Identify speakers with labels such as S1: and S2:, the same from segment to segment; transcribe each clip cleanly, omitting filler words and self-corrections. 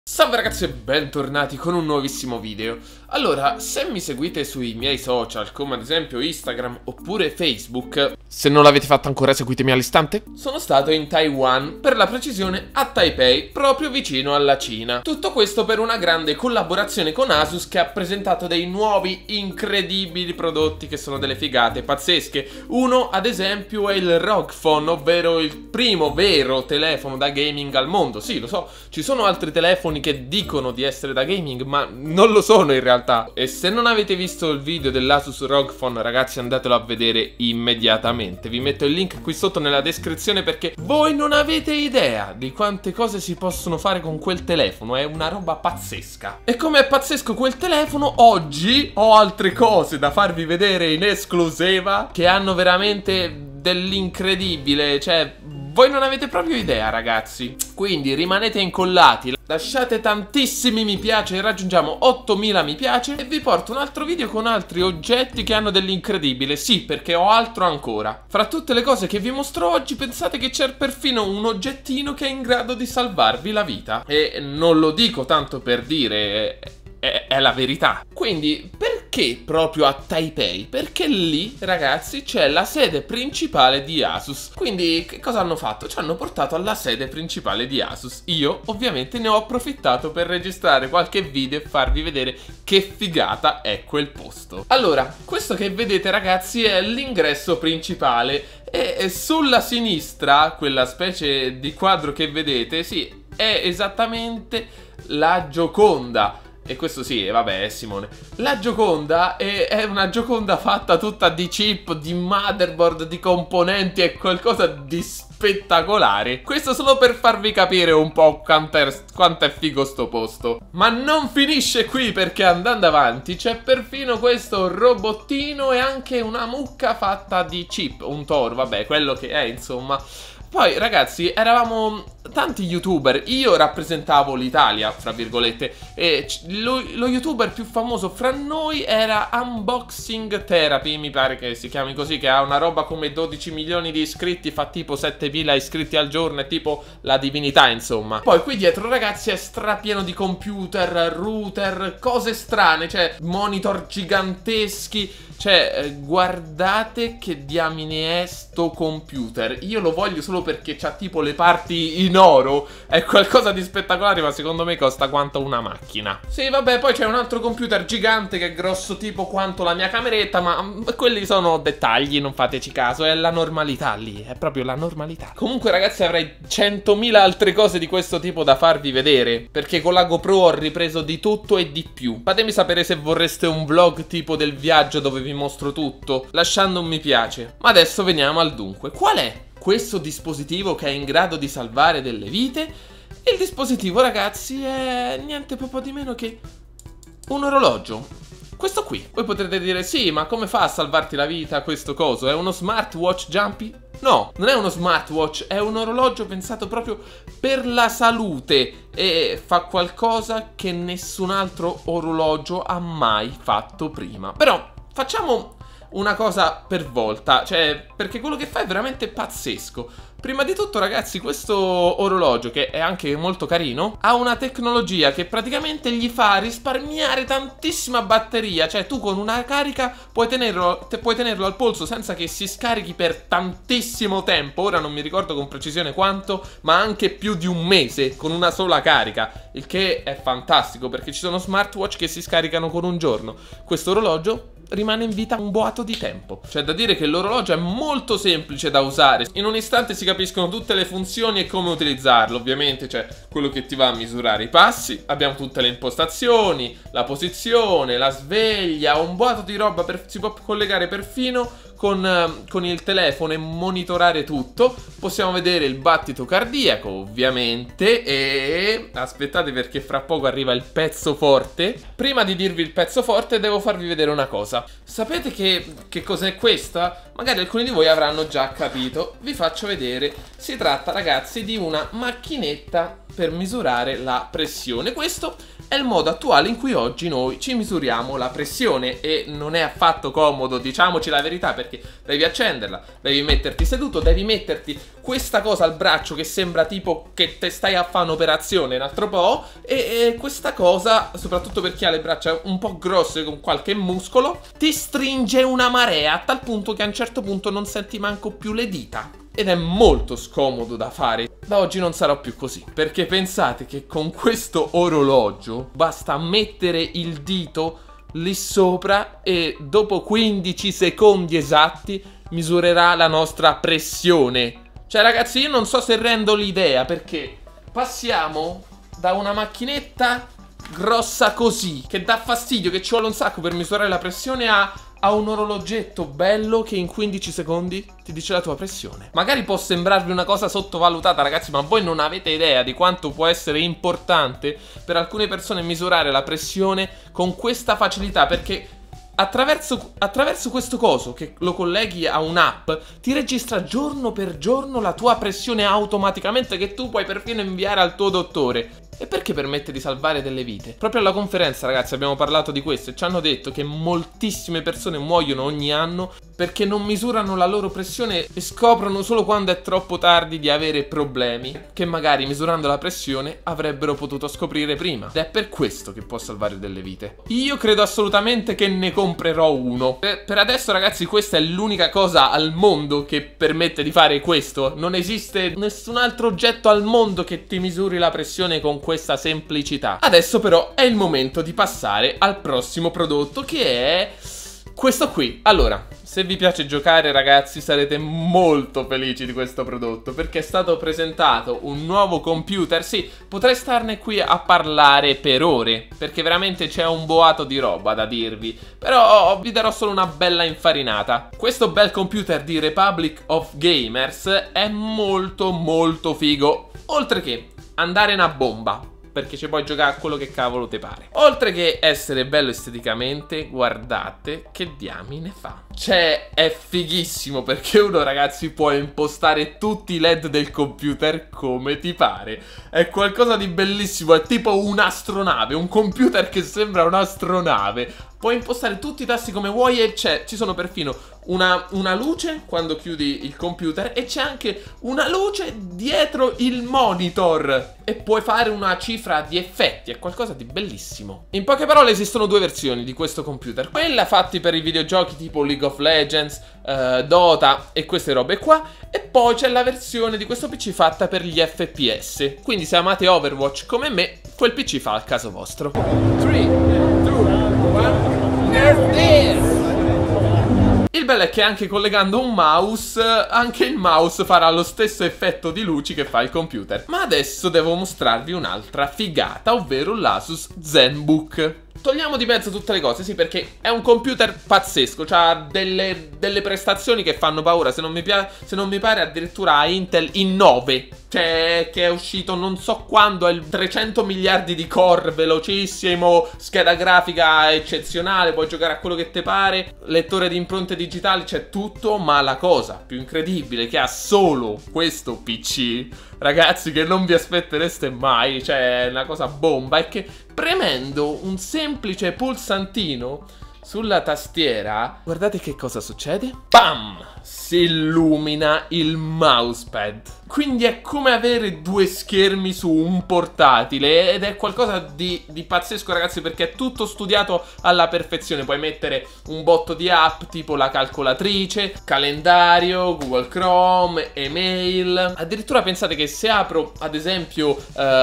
S1: Salve ragazzi e bentornati con un nuovissimo video. Allora, se mi seguite sui miei social, come ad esempio Instagram oppure Facebook, se non l'avete fatto ancora seguitemi all'istante, sono stato in Taiwan, per la precisione a Taipei, proprio vicino alla Cina. Tutto questo per una grande collaborazione con Asus che ha presentato dei nuovi incredibili prodotti che sono delle figate pazzesche. Uno ad esempio è il ROG Phone, ovvero il primo vero telefono da gaming al mondo. Sì, lo so, ci sono altri telefoni che dicono di essere da gaming ma non lo sono in realtà. E se non avete visto il video dell'Asus ROG Phone ragazzi, andatelo a vedere immediatamente. Vi metto il link qui sotto nella descrizione perché voi non avete idea di quante cose si possono fare con quel telefono. È una roba pazzesca. E come è pazzesco quel telefono, oggi ho altre cose da farvi vedere in esclusiva che hanno veramente dell'incredibile. Cioè, voi non avete proprio idea ragazzi. Quindi rimanete incollati, lasciate tantissimi mi piace, raggiungiamo 8000 mi piace e vi porto un altro video con altri oggetti che hanno dell'incredibile. Sì, perché ho altro ancora. Fra tutte le cose che vi mostro oggi, pensate che c'è perfino un oggettino che è in grado di salvarvi la vita. E non lo dico tanto per dire, è la verità. Quindi perché proprio a Taipei? Perché lì ragazzi c'è la sede principale di Asus. Quindi che cosa hanno fatto? Ci hanno portato alla sede principale di Asus. Io ovviamente ne ho approfittato per registrare qualche video e farvi vedere che figata è quel posto. Allora, questo che vedete ragazzi è l'ingresso principale e sulla sinistra, quella specie di quadro che vedete, sì, è esattamente la Gioconda. E questo sì, vabbè, è Simone. La Gioconda è una Gioconda fatta tutta di chip, di motherboard, di componenti, è qualcosa di spettacolare. Questo solo per farvi capire un po' quanto è figo sto posto. Ma non finisce qui, perché andando avanti c'è perfino questo robottino e anche una mucca fatta di chip. Un toro, vabbè, quello che è, insomma. Poi ragazzi, eravamo tanti youtuber, io rappresentavo l'Italia, fra virgolette, e lo youtuber più famoso fra noi era Unboxing Therapy, mi pare che si chiami così, che ha una roba come 12 milioni di iscritti, fa tipo 7000 iscritti al giorno, è tipo la divinità insomma. Poi qui dietro ragazzi è strapieno di computer, router, cose strane, cioè monitor giganteschi. Cioè, guardate che diamine è sto computer. Io lo voglio solo perché c'ha tipo le parti in oro. È qualcosa di spettacolare, ma secondo me costa quanto una macchina. Sì, vabbè, poi c'è un altro computer gigante che è grosso tipo quanto la mia cameretta, ma quelli sono dettagli, non fateci caso. È la normalità lì, è proprio la normalità. Comunque ragazzi, avrei 100.000 altre cose di questo tipo da farvi vedere, perché con la GoPro ho ripreso di tutto e di più. Fatemi sapere se vorreste un vlog tipo del viaggio dove vi mostro tutto, lasciando un mi piace. Ma adesso veniamo al dunque. Qual è questo dispositivo che è in grado di salvare delle vite? Il dispositivo ragazzi è niente proprio di meno che un orologio. Questo qui. Voi potrete dire sì, ma come fa a salvarti la vita questo coso? È uno smartwatch Jumpy? No, non è uno smartwatch, è un orologio pensato proprio per la salute e fa qualcosa che nessun altro orologio ha mai fatto prima. Però facciamo una cosa per volta, cioè, perché quello che fa è veramente pazzesco. Prima di tutto ragazzi, questo orologio, che è anche molto carino, ha una tecnologia che praticamente gli fa risparmiare tantissima batteria. Cioè tu con una carica puoi tenerlo al polso senza che si scarichi per tantissimo tempo. Ora non mi ricordo con precisione quanto, ma anche più di un mese con una sola carica. Il che è fantastico, perché ci sono smartwatch che si scaricano con un giorno. Questo orologio rimane in vita un boato di tempo. C'è da dire che l'orologio è molto semplice da usare. In un istante si capiscono tutte le funzioni e come utilizzarlo. Ovviamente c'è quello che ti va a misurare i passi, abbiamo tutte le impostazioni, la posizione, la sveglia, un boato di roba, si può collegare perfino con il telefono e monitorare tutto. Possiamo vedere il battito cardiaco ovviamente. E aspettate, perché fra poco arriva il pezzo forte. Prima di dirvi il pezzo forte devo farvi vedere una cosa. Sapete che cos'è questa? Magari alcuni di voi avranno già capito. Vi faccio vedere. Si tratta ragazzi di una macchinetta per misurare la pressione. Questo è il modo attuale in cui oggi noi ci misuriamo la pressione e non è affatto comodo, diciamoci la verità, perché devi accenderla, devi metterti seduto, devi metterti questa cosa al braccio che sembra tipo che te stai a fare un'operazione un altro po', e questa cosa, soprattutto per chi ha le braccia un po' grosse con qualche muscolo, ti stringe una marea a tal punto che a un certo punto non senti manco più le dita. Ed è molto scomodo da fare. Da oggi non sarò più così, perché pensate che con questo orologio basta mettere il dito lì sopra e dopo 15 secondi esatti misurerà la nostra pressione. Cioè ragazzi, io non so se rendo l'idea, perché passiamo da una macchinetta grossa così, che dà fastidio, che ci vuole un sacco per misurare la pressione, a un orologetto bello che in 15 secondi ti dice la tua pressione. Magari può sembrarvi una cosa sottovalutata, ragazzi, ma voi non avete idea di quanto può essere importante per alcune persone misurare la pressione con questa facilità, perché attraverso questo coso che lo colleghi a un'app ti registra giorno per giorno la tua pressione automaticamente, che tu puoi perfino inviare al tuo dottore. E perché permette di salvare delle vite? Proprio alla conferenza, ragazzi, abbiamo parlato di questo e ci hanno detto che moltissime persone muoiono ogni anno perché non misurano la loro pressione e scoprono solo quando è troppo tardi di avere problemi che magari misurando la pressione avrebbero potuto scoprire prima. Ed è per questo che può salvare delle vite. Io credo assolutamente che ne comprerò uno. Per adesso, ragazzi, questa è l'unica cosa al mondo che permette di fare questo. Non esiste nessun altro oggetto al mondo che ti misuri la pressione con questa semplicità. Adesso però è il momento di passare al prossimo prodotto, che è questo qui. Allora, se vi piace giocare, ragazzi, sarete molto felici di questo prodotto, perché è stato presentato un nuovo computer. Sì, potrei starne qui a parlare per ore, perché veramente c'è un boato di roba da dirvi, però vi darò solo una bella infarinata. Questo bel computer di Republic of Gamers è molto molto figo, oltre che andare una bomba, perché ci puoi giocare a quello che cavolo te pare. Oltre che essere bello esteticamente, guardate che diamine fa. Cioè, è fighissimo, perché uno, ragazzi, può impostare tutti i LED del computer come ti pare. È qualcosa di bellissimo, è tipo un'astronave, un computer che sembra un'astronave. Puoi impostare tutti i tasti come vuoi e ci sono perfino una luce quando chiudi il computer e c'è anche una luce dietro il monitor. E puoi fare una cifra di effetti, è qualcosa di bellissimo. In poche parole, esistono due versioni di questo computer. Quella fatti per i videogiochi tipo League of Legends, Dota e queste robe qua. E poi c'è la versione di questo PC fatta per gli FPS. Quindi se amate Overwatch come me, quel PC fa al caso vostro. 3, 2, 1, Nerf this! Il bello è che anche collegando un mouse, anche il mouse farà lo stesso effetto di luci che fa il computer. Ma adesso devo mostrarvi un'altra figata, ovvero l'Asus ZenBook. Togliamo di mezzo tutte le cose, sì, perché è un computer pazzesco, ha delle prestazioni che fanno paura. Se non mi pare addirittura ha Intel i9, cioè che è uscito non so quando, è il 300 miliardi di core, velocissimo, scheda grafica eccezionale, puoi giocare a quello che te pare, lettore di impronte digitali, c'è tutto. Ma la cosa più incredibile che ha solo questo PC, ragazzi, che non vi aspettereste mai, cioè è una cosa bomba, è che premendo un semplice pulsantino sulla tastiera, guardate che cosa succede. Bam! Si illumina il mousepad. Quindi è come avere due schermi su un portatile ed è qualcosa di pazzesco, ragazzi, perché è tutto studiato alla perfezione. Puoi mettere un botto di app tipo la calcolatrice, calendario, Google Chrome, email. Addirittura pensate che se apro ad esempio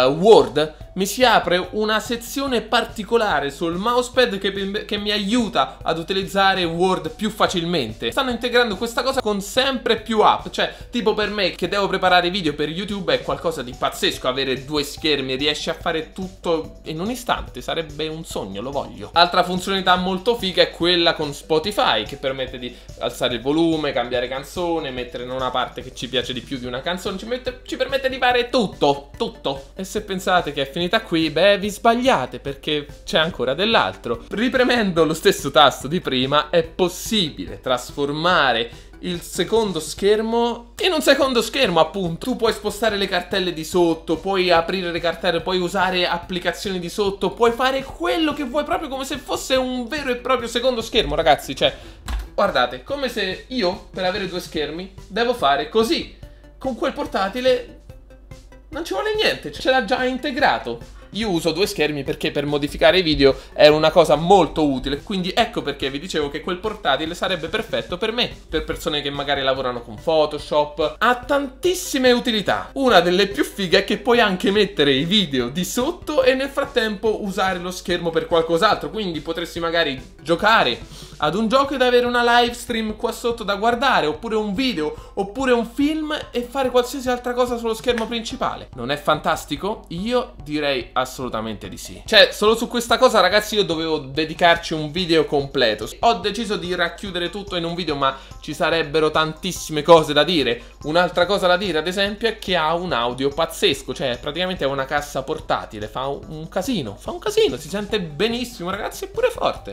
S1: Word, mi si apre una sezione particolare sul mousepad che mi aiuta ad utilizzare Word più facilmente. Stanno integrando questa cosa con sempre più app, cioè tipo per me che devo preparare video per YouTube è qualcosa di pazzesco avere due schermi, riesci a fare tutto in un istante, sarebbe un sogno, lo voglio. Altra funzionalità molto figa è quella con Spotify, che permette di alzare il volume, cambiare canzone, mettere in una parte che ci piace di più di una canzone, ci permette di fare tutto. E se pensate che è finita qui, beh, vi sbagliate, perché c'è ancora dell'altro. Ripremendo lo stesso tasto di prima è possibile trasformare il secondo schermo in un secondo schermo, appunto. Tu puoi spostare le cartelle di sotto, puoi aprire le cartelle, puoi usare applicazioni di sotto, puoi fare quello che vuoi, proprio come se fosse un vero e proprio secondo schermo, ragazzi. Cioè, guardate, come se io, per avere due schermi, devo fare così. con quel portatile non ci vuole niente, ce l'ha già integrato. Io uso due schermi perché per modificare i video è una cosa molto utile, quindi ecco perché vi dicevo che quel portatile sarebbe perfetto per me, per persone che magari lavorano con Photoshop. Ha tantissime utilità. Una delle più fighe è che puoi anche mettere i video di sotto e nel frattempo usare lo schermo per qualcos'altro, quindi potresti magari giocare ad un gioco ed avere una live stream qua sotto da guardare, oppure un video, oppure un film, e fare qualsiasi altra cosa sullo schermo principale. Non è fantastico? Io direi assolutamente di sì. Cioè, solo su questa cosa, ragazzi, io dovevo dedicarci un video completo. Ho deciso di racchiudere tutto in un video, ma ci sarebbero tantissime cose da dire. Un'altra cosa da dire, ad esempio, è che ha un audio pazzesco. Cioè, praticamente è una cassa portatile, fa un casino, si sente benissimo, ragazzi, è pure forte.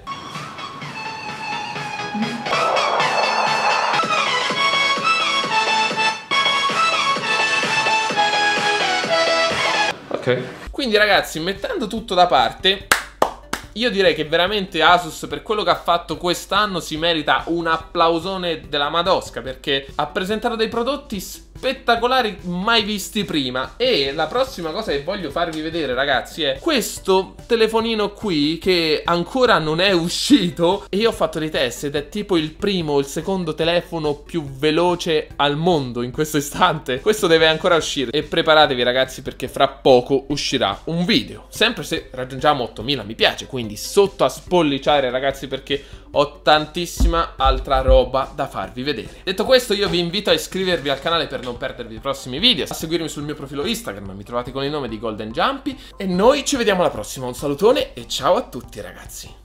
S1: Ok. Quindi ragazzi, mettendo tutto da parte, io direi che veramente Asus per quello che ha fatto quest'anno si merita un applausone della Madosca, perché ha presentato dei prodotti spettacolari mai visti prima. E la prossima cosa che voglio farvi vedere, ragazzi, è questo telefonino qui che ancora non è uscito, e io ho fatto dei test ed è tipo il primo o il secondo telefono più veloce al mondo in questo istante. Questo deve ancora uscire e preparatevi, ragazzi, perché fra poco uscirà un video, sempre se raggiungiamo 8000 mi piace, quindi sotto a spolliciare, ragazzi, perché ho tantissima altra roba da farvi vedere. Detto questo, io vi invito a iscrivervi al canale per non perdervi i prossimi video, a seguirmi sul mio profilo Instagram, mi trovate con il nome di Golden Jumpy, e noi ci vediamo alla prossima. Un salutone e ciao a tutti, ragazzi.